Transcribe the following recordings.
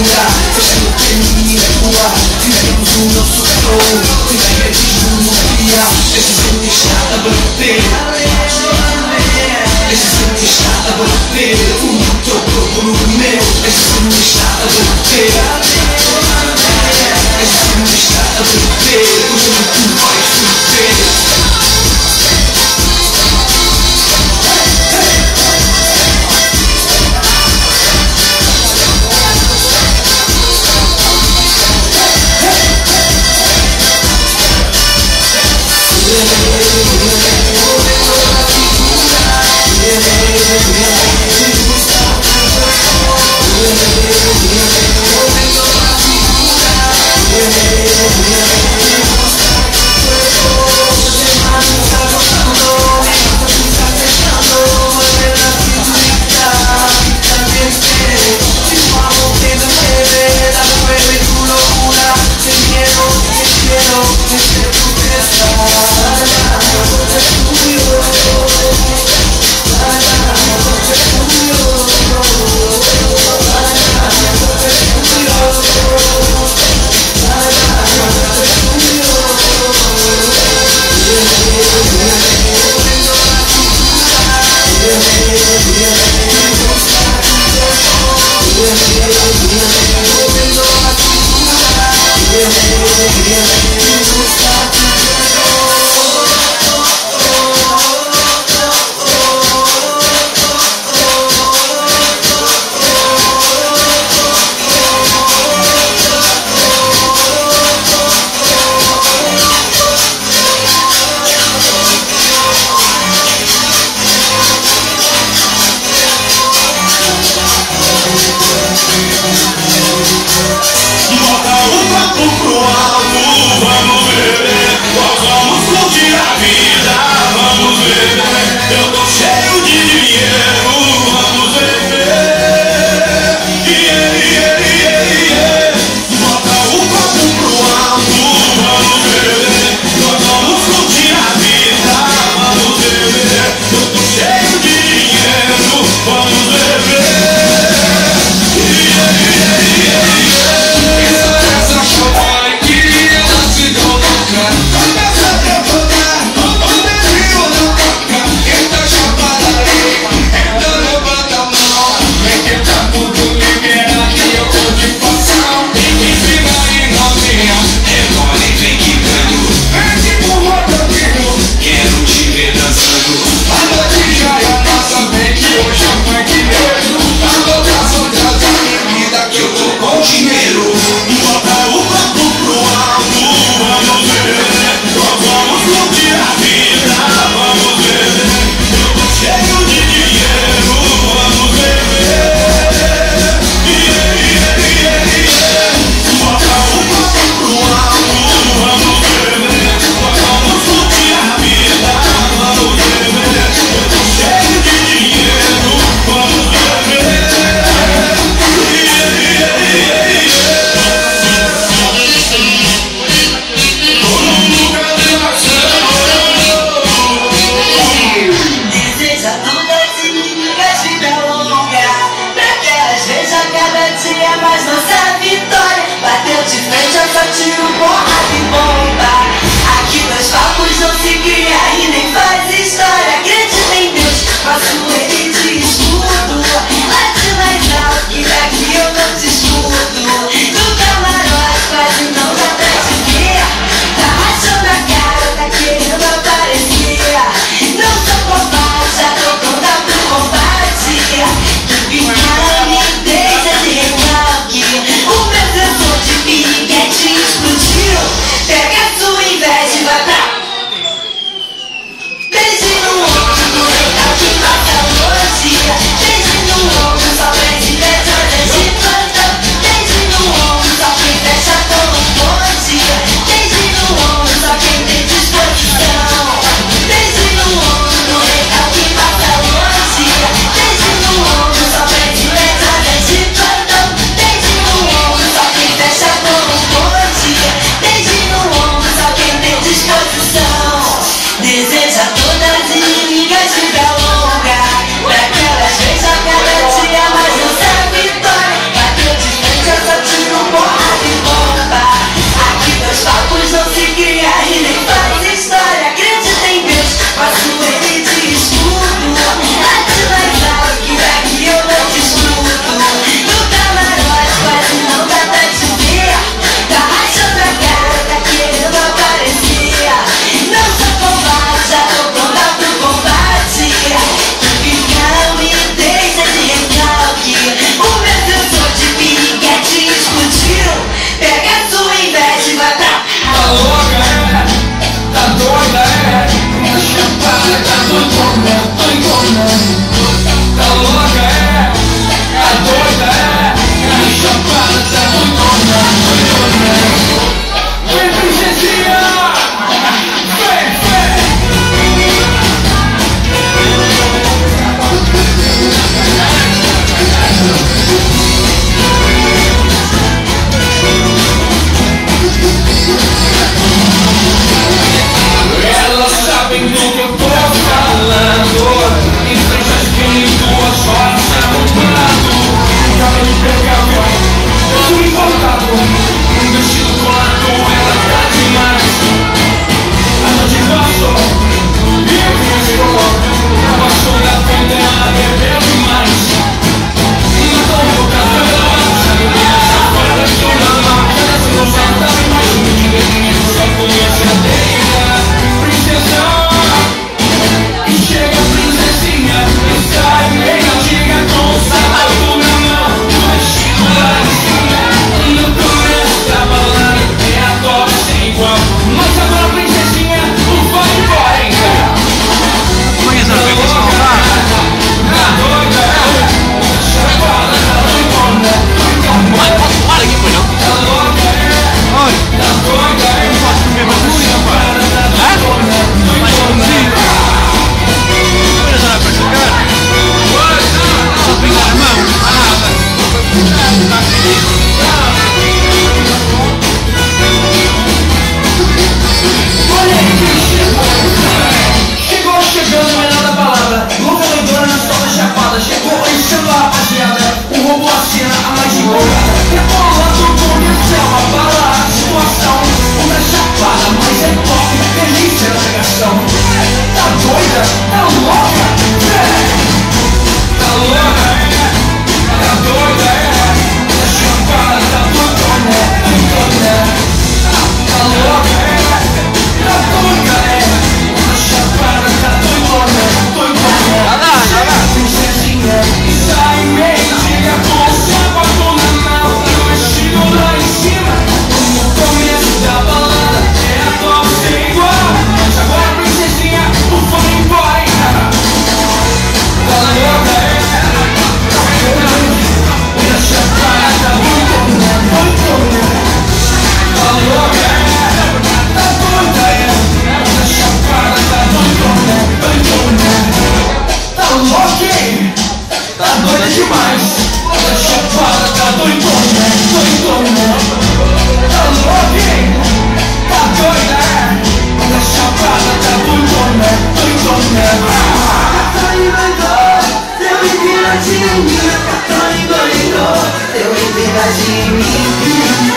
loucura, fechando o caminho na rua. Vivemos o nosso flow, sem magnetismo no dia. Este som está a bater, este som está a bater. O teu corpo no meu, este som está a bater, este som está a bater. Hoje tu vais sofrer. Bota o papo pro alto, vamos ver. doidona. Tá louca? Tá doida? A chapada tá doidona. Catarina doidou, deu em vira de mim. Catarina doidou, deu em vira de mim.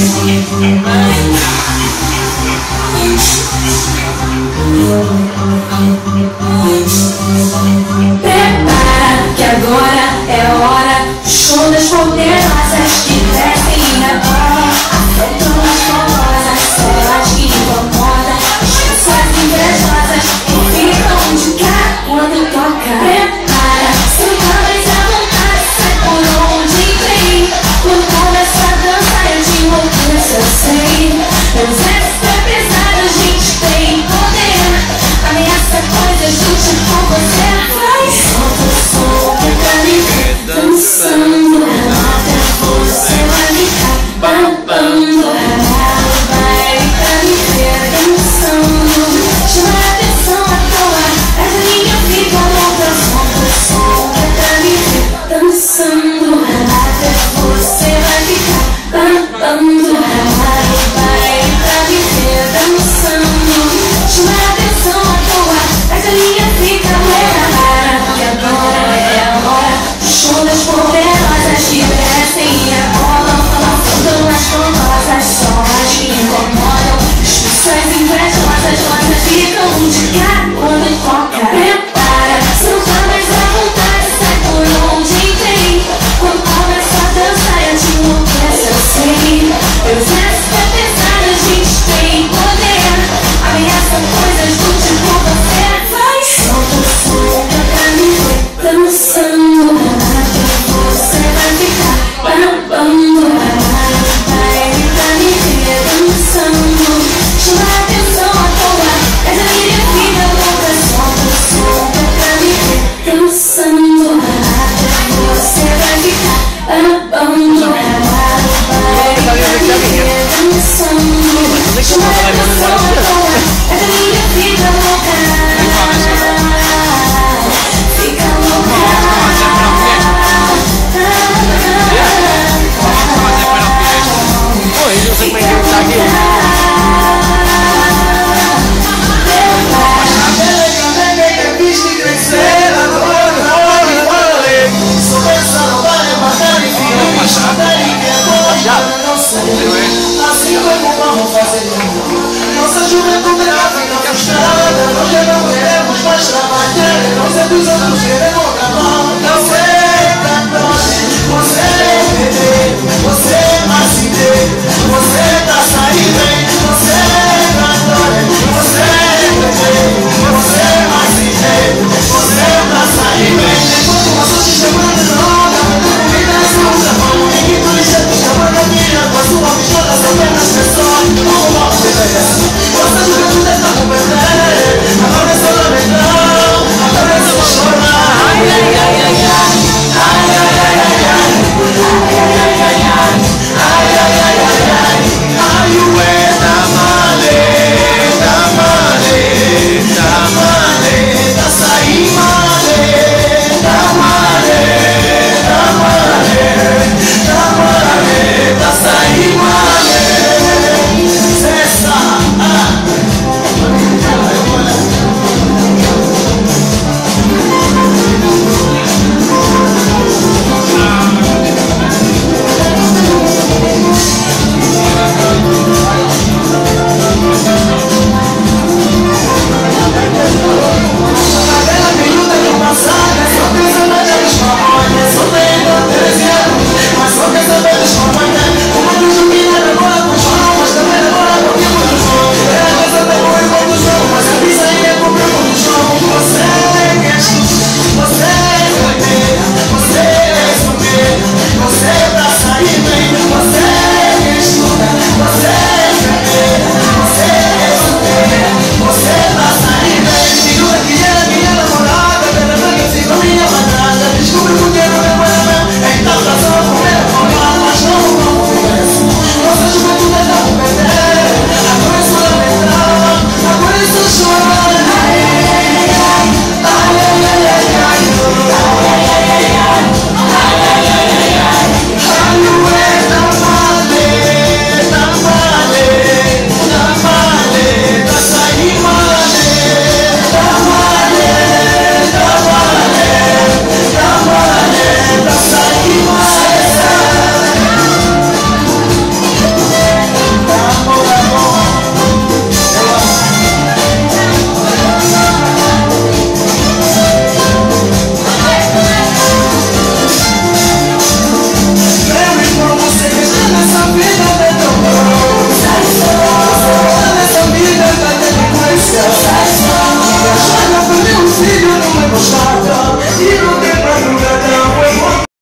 Prepara que agora é hora. Show das poderosas que descem e rebolam. Afetam as famosas, elas que incomodam. As pessoas invejosas que ficam de cara quando toca. Prepara, senta mais à vontade, sai por onde vem. Quando começa a dançar eu te enlouqueço, eu sei. Meus exércitos é pesado, a gente tem poder. Ameaça coisas do tipo você faz. Solta o som, tenta me ver dançando. Até você vai ficar babando. Vai pra me ver dançando. Chama a atenção à toa, essa linha fica louca. Solta o som, tenta me ver dançando. Até você vai ficar babando. Vai pra me ver dançando. Chama a atenção à toa, essa linha fica louca. Que agora é a hora. Show das poderosas que descem e rebolam. Afundam as famosas, só as que incomodam. As pessoas invejosas, elas ficam de cara quando toca. Prepara, senta mais à vontade, sai por onde vem. Quando começa a dançar eu te enlouqueço, eu sei. Eu exército é pesado, a gente tem poder. Ameaça coisas do tipo você vai. Solta o som, tenta me ver dançando. Até você vai ficar babando. Vai pra me ver dançando. Chama a atenção à toa, essa linha fica louca. Solta o som, tenta me ver dançando. Até você vai ficar babando. Vai pra me ver dançando. Chama a atenção à toa, essa linha fica louca. Fica louca. Eu sei como é que ele tá aqui. Assim como vamos fazer nossa juventude é a vida frustrada. Nós já não queremos mais trabalhar. Nós é dos anos queremos